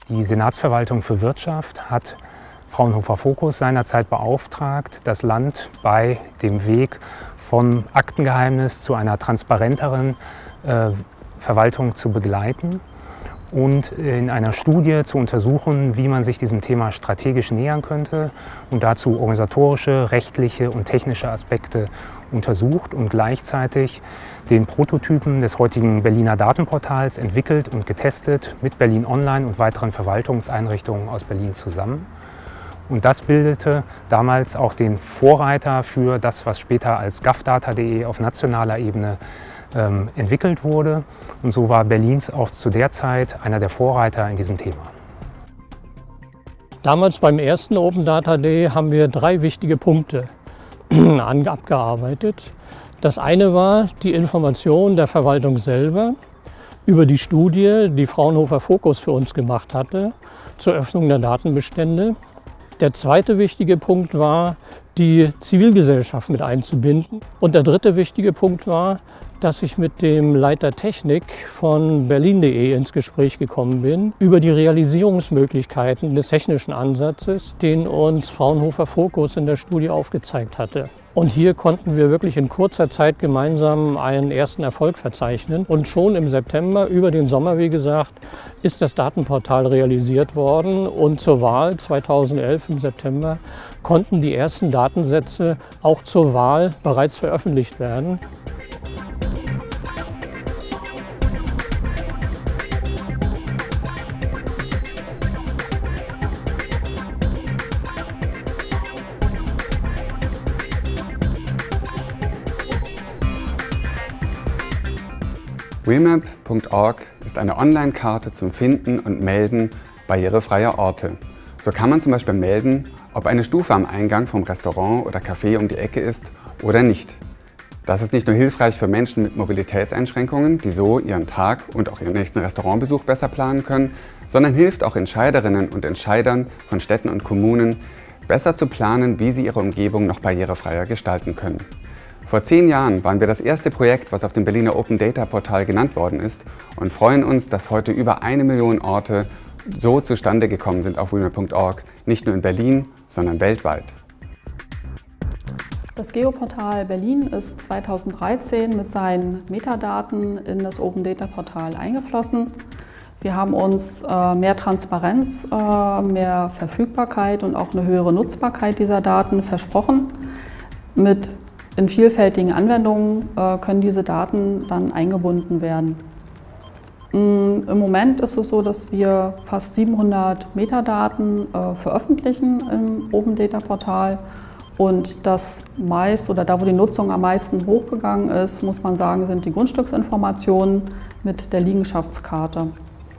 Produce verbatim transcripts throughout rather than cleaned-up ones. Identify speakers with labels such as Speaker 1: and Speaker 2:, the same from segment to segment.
Speaker 1: Die Senatsverwaltung für Wirtschaft hat Fraunhofer Focus seinerzeit beauftragt, das Land bei dem Weg vom Aktengeheimnis zu einer transparenteren äh, Verwaltung zu begleiten und in einer Studie zu untersuchen, wie man sich diesem Thema strategisch nähern könnte und dazu organisatorische, rechtliche und technische Aspekte untersucht und gleichzeitig den Prototypen des heutigen Berliner Datenportals entwickelt und getestet mit Berlin Online und weiteren Verwaltungseinrichtungen aus Berlin zusammen. Und das bildete damals auch den Vorreiter für das, was später als gavdata punkt de auf nationaler Ebene ähm, entwickelt wurde. Und so war Berlins auch zu der Zeit einer der Vorreiter in diesem Thema.
Speaker 2: Damals beim ersten Open Data Day haben wir drei wichtige Punkte abgearbeitet. Das eine war die Information der Verwaltung selber über die Studie, die Fraunhofer Focus für uns gemacht hatte, zur Öffnung der Datenbestände. Der zweite wichtige Punkt war, die Zivilgesellschaft mit einzubinden. Und der dritte wichtige Punkt war, dass ich mit dem Leiter Technik von berlin punkt de ins Gespräch gekommen bin über die Realisierungsmöglichkeiten des technischen Ansatzes, den uns Fraunhofer Focus in der Studie aufgezeigt hatte. Und hier konnten wir wirklich in kurzer Zeit gemeinsam einen ersten Erfolg verzeichnen. Und schon im September, über den Sommer wie gesagt, ist das Datenportal realisiert worden. Und zur Wahl zweitausendelf im September konnten die ersten Datensätze auch zur Wahl bereits veröffentlicht werden.
Speaker 3: Wheelmap punkt org ist eine Online-Karte zum Finden und Melden barrierefreier Orte. So kann man zum Beispiel melden, ob eine Stufe am Eingang vom Restaurant oder Café um die Ecke ist oder nicht. Das ist nicht nur hilfreich für Menschen mit Mobilitätseinschränkungen, die so ihren Tag und auch ihren nächsten Restaurantbesuch besser planen können, sondern hilft auch Entscheiderinnen und Entscheidern von Städten und Kommunen, besser zu planen, wie sie ihre Umgebung noch barrierefreier gestalten können. Vor zehn Jahren waren wir das erste Projekt, was auf dem Berliner Open Data Portal genannt worden ist, und freuen uns, dass heute über eine Million Orte so zustande gekommen sind auf wheelmap punkt org, nicht nur in Berlin, sondern weltweit.
Speaker 4: Das Geoportal Berlin ist zweitausenddreizehn mit seinen Metadaten in das Open Data Portal eingeflossen. Wir haben uns äh, mehr Transparenz, äh, mehr Verfügbarkeit und auch eine höhere Nutzbarkeit dieser Daten versprochen. Mit In vielfältigen Anwendungen äh, können diese Daten dann eingebunden werden. Mm, Im Moment ist es so, dass wir fast siebenhundert Metadaten äh, veröffentlichen im Open Data Portal und das meist oder da, wo die Nutzung am meisten hochgegangen ist, muss man sagen, sind die Grundstücksinformationen mit der Liegenschaftskarte.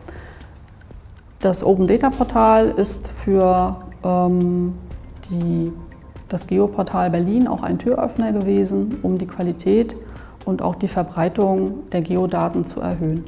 Speaker 4: Das Open Data Portal ist für ähm, die das Geoportal Berlin auch ein Türöffner gewesen, um die Qualität und auch die Verbreitung der Geodaten zu erhöhen.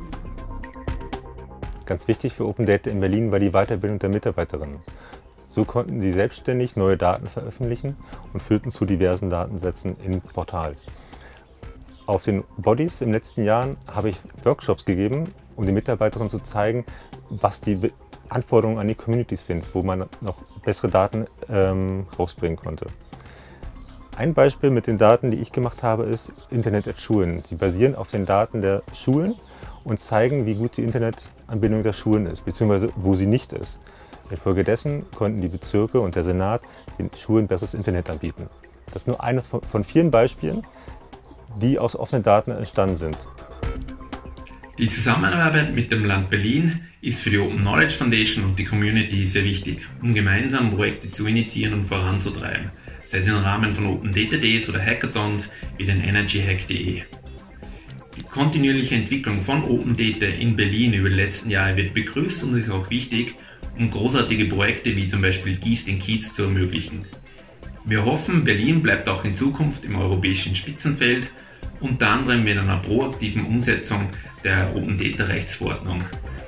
Speaker 5: Ganz wichtig für Open Data in Berlin war die Weiterbildung der Mitarbeiterinnen. So konnten sie selbstständig neue Daten veröffentlichen und führten zu diversen Datensätzen im Portal. Auf den Bodies in den letzten Jahren habe ich Workshops gegeben, um den Mitarbeiterinnen zu zeigen, was die Anforderungen an die Communities sind, wo man noch bessere Daten ähm, rausbringen konnte. Ein Beispiel mit den Daten, die ich gemacht habe, ist Internet at Schulen. Sie basieren auf den Daten der Schulen und zeigen, wie gut die Internetanbindung der Schulen ist, beziehungsweise wo sie nicht ist. Infolgedessen konnten die Bezirke und der Senat den Schulen besseres Internet anbieten. Das ist nur eines von, von vielen Beispielen, die aus offenen Daten entstanden sind.
Speaker 6: Die Zusammenarbeit mit dem Land Berlin ist für die Open Knowledge Foundation und die Community sehr wichtig, um gemeinsam Projekte zu initiieren und voranzutreiben, sei es im Rahmen von Open Data Days oder Hackathons wie den energy hack punkt de. Die kontinuierliche Entwicklung von Open Data in Berlin über die letzten Jahre wird begrüßt und ist auch wichtig, um großartige Projekte wie zum Beispiel Gieß den Kiez zu ermöglichen. Wir hoffen, Berlin bleibt auch in Zukunft im europäischen Spitzenfeld, unter anderem mit einer proaktiven Umsetzung der Open Data Rechtsverordnung.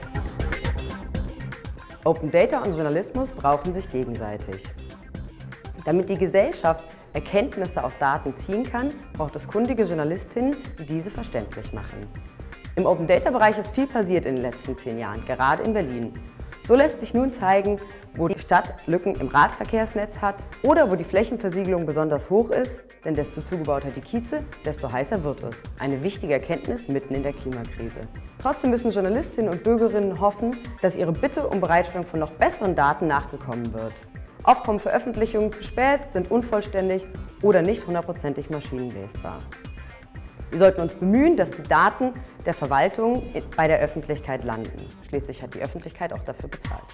Speaker 7: Open Data und Journalismus brauchen sich gegenseitig. Damit die Gesellschaft Erkenntnisse aus Daten ziehen kann, braucht es kundige Journalistinnen, die diese verständlich machen. Im Open Data Bereich ist viel passiert in den letzten zehn Jahren, gerade in Berlin. So lässt sich nun zeigen, wo die Stadt Lücken im Radverkehrsnetz hat oder wo die Flächenversiegelung besonders hoch ist, denn desto zugebauter die Kieze, desto heißer wird es. Eine wichtige Erkenntnis mitten in der Klimakrise. Trotzdem müssen Journalistinnen und Bürgerinnen hoffen, dass ihre Bitte um Bereitstellung von noch besseren Daten nachgekommen wird. Oft kommen Veröffentlichungen zu spät, sind unvollständig oder nicht hundertprozentig maschinenlesbar. Wir sollten uns bemühen, dass die Daten der Verwaltung bei der Öffentlichkeit landen. Schließlich hat die Öffentlichkeit auch dafür bezahlt.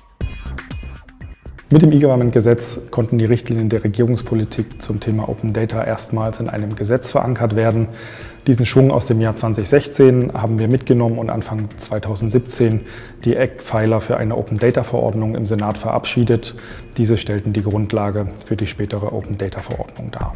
Speaker 8: Mit dem E-Government-Gesetz konnten die Richtlinien der Regierungspolitik zum Thema Open Data erstmals in einem Gesetz verankert werden. Diesen Schwung aus dem Jahr zweitausendsechzehn haben wir mitgenommen und Anfang zweitausendsiebzehn die Eckpfeiler für eine Open Data-Verordnung im Senat verabschiedet. Diese stellten die Grundlage für die spätere Open Data-Verordnung dar.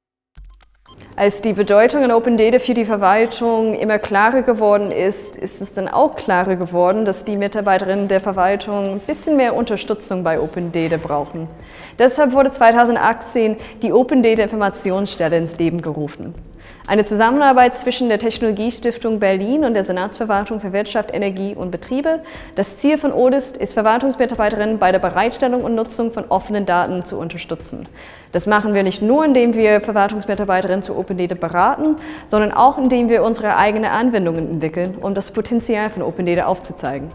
Speaker 9: Als die Bedeutung in Open Data für die Verwaltung immer klarer geworden ist, ist es dann auch klarer geworden, dass die Mitarbeiterinnen der Verwaltung ein bisschen mehr Unterstützung bei Open Data brauchen. Deshalb wurde zweitausendachtzehn die Open Data Informationsstelle ins Leben gerufen. Eine Zusammenarbeit zwischen der Technologiestiftung Berlin und der Senatsverwaltung für Wirtschaft, Energie und Betriebe. Das Ziel von O D I S T ist, Verwaltungsmitarbeiterinnen bei der Bereitstellung und Nutzung von offenen Daten zu unterstützen. Das machen wir nicht nur, indem wir Verwaltungsmitarbeiterinnen zu Open Data beraten, sondern auch, indem wir unsere eigenen Anwendungen entwickeln, um das Potenzial von Open Data aufzuzeigen.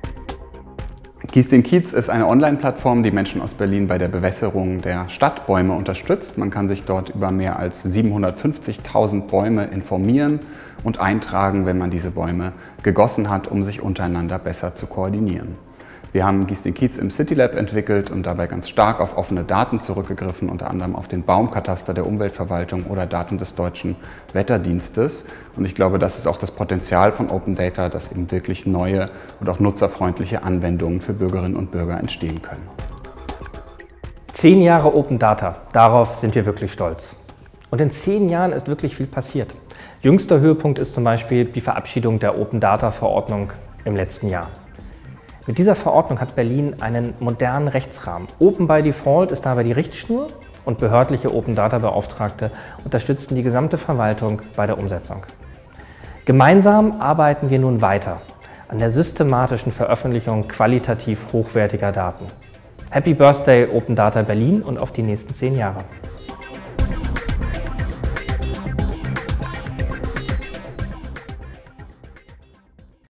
Speaker 3: Gieß den Kiez ist eine Online-Plattform, die Menschen aus Berlin bei der Bewässerung der Stadtbäume unterstützt. Man kann sich dort über mehr als siebenhundertfünfzigtausend Bäume informieren und eintragen, wenn man diese Bäume gegossen hat, um sich untereinander besser zu koordinieren. Wir haben Gieß den Kiez im CityLab entwickelt und dabei ganz stark auf offene Daten zurückgegriffen, unter anderem auf den Baumkataster der Umweltverwaltung oder Daten des Deutschen Wetterdienstes. Und ich glaube, das ist auch das Potenzial von Open Data, dass eben wirklich neue und auch nutzerfreundliche Anwendungen für Bürgerinnen und Bürger entstehen können.
Speaker 10: Zehn Jahre Open Data, darauf sind wir wirklich stolz. Und in zehn Jahren ist wirklich viel passiert. Jüngster Höhepunkt ist zum Beispiel die Verabschiedung der Open Data Verordnung im letzten Jahr. Mit dieser Verordnung hat Berlin einen modernen Rechtsrahmen. Open by Default ist dabei die Richtschnur und behördliche Open Data Beauftragte unterstützen die gesamte Verwaltung bei der Umsetzung. Gemeinsam arbeiten wir nun weiter an der systematischen Veröffentlichung qualitativ hochwertiger Daten. Happy Birthday Open Data Berlin und auf die nächsten zehn Jahre!